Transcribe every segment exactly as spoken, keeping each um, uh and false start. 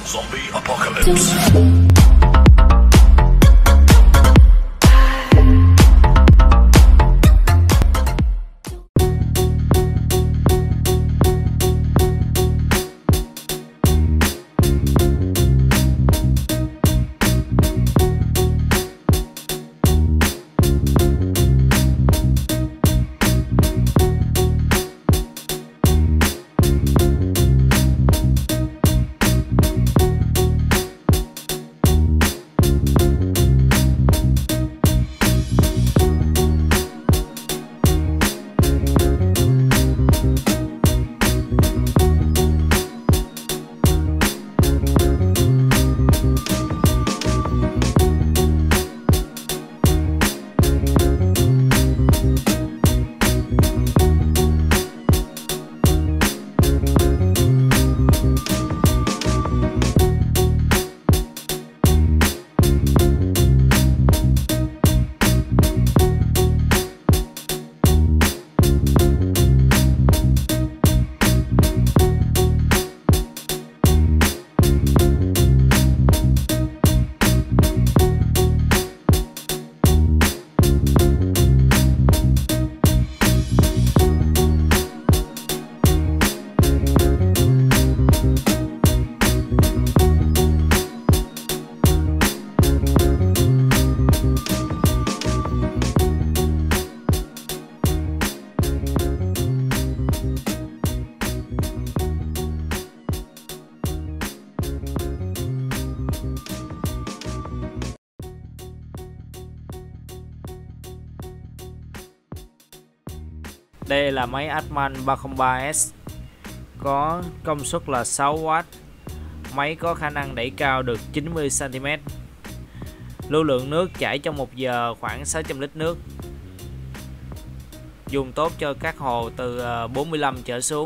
Zombie apocalypse. Đây là máy Atman ba không ba S, có công suất là sáu oát. Máy có khả năng đẩy cao được chín mươi xăng ti mét. Lưu lượng nước chảy trong một giờ khoảng sáu trăm lít nước. Dùng tốt cho các hồ từ bốn mươi lăm trở xuống.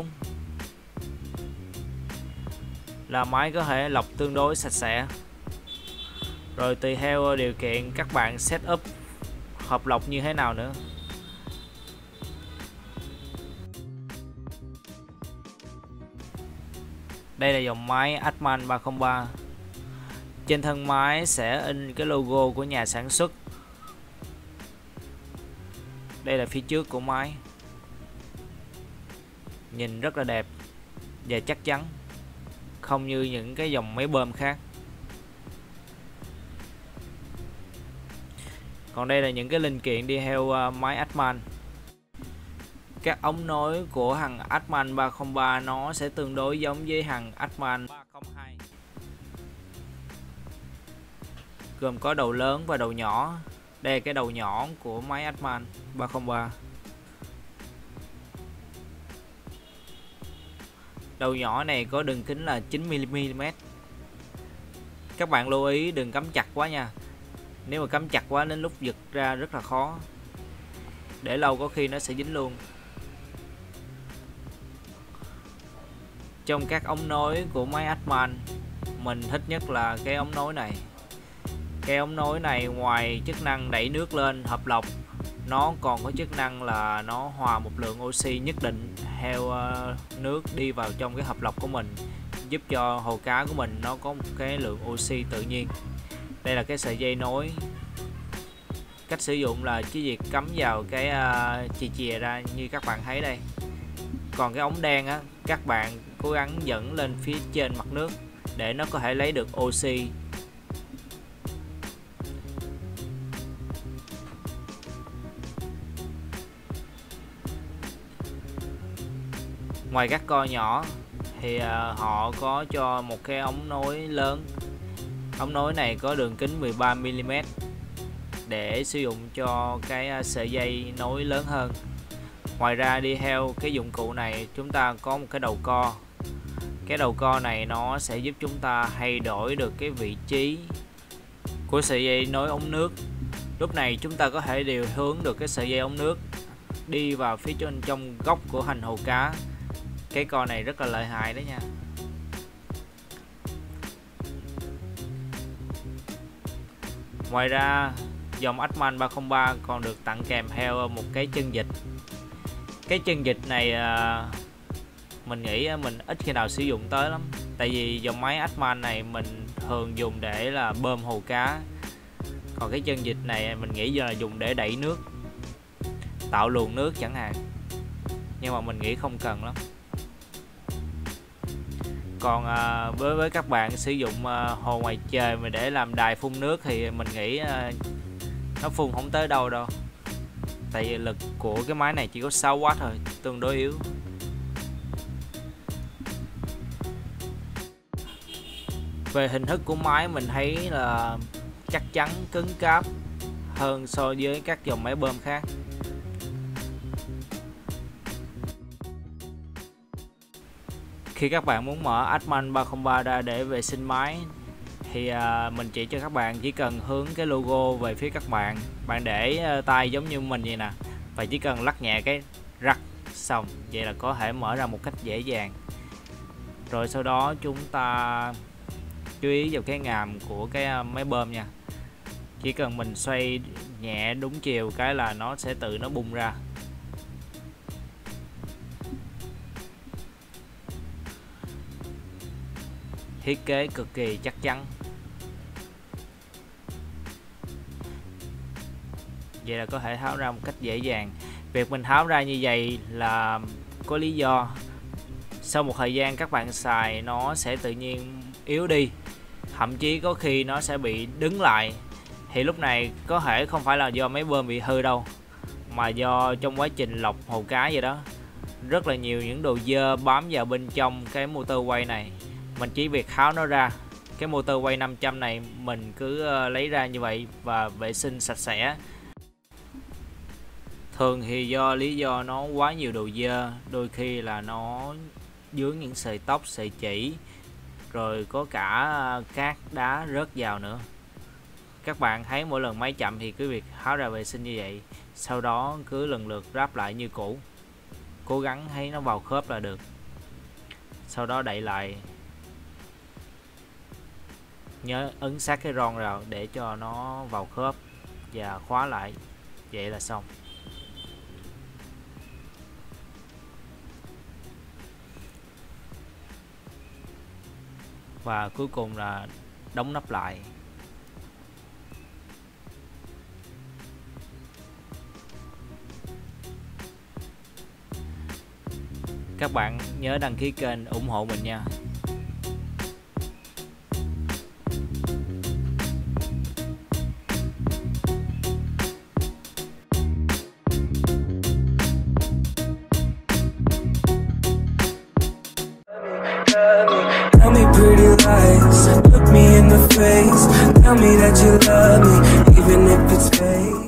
Là máy có thể lọc tương đối sạch sẽ. Rồi tùy theo điều kiện các bạn setup hộp lọc như thế nào nữa. Đây là dòng máy Atman ba không ba. Trên thân máy sẽ in cái logo của nhà sản xuất. Đây là phía trước của máy. Nhìn rất là đẹp và chắc chắn, không như những cái dòng máy bơm khác. Còn đây là những cái linh kiện đi theo máy Atman. Các ống nối của thằng Atman ba không ba nó sẽ tương đối giống với thằng Atman ba không hai, gồm có đầu lớn và đầu nhỏ. Đây là cái đầu nhỏ của máy Atman ba không ba. Đầu nhỏ này có đường kính là chín mi li mét. Các bạn lưu ý đừng cắm chặt quá nha. Nếu mà cắm chặt quá đến lúc giật ra rất là khó. Để lâu có khi nó sẽ dính luôn. Trong các ống nối của máy Atman, mình thích nhất là cái ống nối này. Cái ống nối này ngoài chức năng đẩy nước lên hợp lọc, nó còn có chức năng là nó hòa một lượng oxy nhất định theo nước đi vào trong cái hộp lọc của mình, giúp cho hồ cá của mình nó có một cái lượng oxy tự nhiên. Đây là cái sợi dây nối. Cách sử dụng là chỉ việc cắm vào cái uh, chì chìa ra như các bạn thấy đây. Còn cái ống đen á, các bạn cố gắng dẫn lên phía trên mặt nước để nó có thể lấy được oxy. Ngoài các co nhỏ thì uh, họ có cho một cái ống nối lớn. Ống nối này có đường kính mười ba mi li mét để sử dụng cho cái sợi dây nối lớn hơn. Ngoài ra đi theo cái dụng cụ này chúng ta có một cái đầu co. Cái đầu co này nó sẽ giúp chúng ta thay đổi được cái vị trí của sợi dây nối ống nước. Lúc này chúng ta có thể điều hướng được cái sợi dây ống nước đi vào phía trên trong góc của thành hồ cá. Cái co này rất là lợi hại đấy nha. Ngoài ra dòng Atman ba không ba còn được tặng kèm theo một cái chân vịt. Cái chân vịt này mình nghĩ mình ít khi nào sử dụng tới lắm. Tại vì dòng máy Axman này mình thường dùng để là bơm hồ cá, còn cái chân vịt này mình nghĩ là dùng để đẩy nước, tạo luồng nước chẳng hạn, nhưng mà mình nghĩ không cần lắm. Còn à, với với các bạn sử dụng à, hồ ngoài trời mà để làm đài phun nước thì mình nghĩ à, nó phun không tới đâu đâu, tại vì lực của cái máy này chỉ có sáu oát thôi, tương đối yếu. Về hình thức của máy mình thấy là chắc chắn, cứng cáp hơn so với các dòng máy bơm khác. Khi các bạn muốn mở Axman ba không ba ra để vệ sinh máy thì à, mình chỉ cho các bạn chỉ cần hướng cái logo về phía các bạn, bạn để à, tay giống như mình vậy nè, và chỉ cần lắc nhẹ cái rắc xong, vậy là có thể mở ra một cách dễ dàng. Rồi sau đó chúng ta chú ý vào cái ngàm của cái máy bơm nha, chỉ cần mình xoay nhẹ đúng chiều cái là nó sẽ tự nó bung ra. Thiết kế cực kỳ chắc chắn. Vậy là có thể tháo ra một cách dễ dàng. Việc mình tháo ra như vậy là có lý do. Sau một thời gian các bạn xài nó sẽ tự nhiên yếu đi, thậm chí có khi nó sẽ bị đứng lại. Thì lúc này có thể không phải là do máy bơm bị hư đâu, mà do trong quá trình lọc hồ cá vậy đó, rất là nhiều những đồ dơ bám vào bên trong cái motor quay này. Mình chỉ việc tháo nó ra. Cái motor quay năm trăm này mình cứ lấy ra như vậy và vệ sinh sạch sẽ. Thường thì do lý do nó quá nhiều đồ dơ, đôi khi là nó dướng những sợi tóc, sợi chỉ, rồi có cả cát đá rớt vào nữa. Các bạn thấy mỗi lần máy chậm thì cứ việc tháo ra vệ sinh như vậy, sau đó cứ lần lượt ráp lại như cũ, cố gắng thấy nó vào khớp là được. Sau đó đậy lại, nhớ ấn sát cái ron vào để cho nó vào khớp và khóa lại, vậy là xong. Và cuối cùng là đóng nắp lại. Các bạn nhớ đăng ký kênh ủng hộ mình nha. Tell me pretty lies, look me in the face. Tell me that you love me, even if it's fake.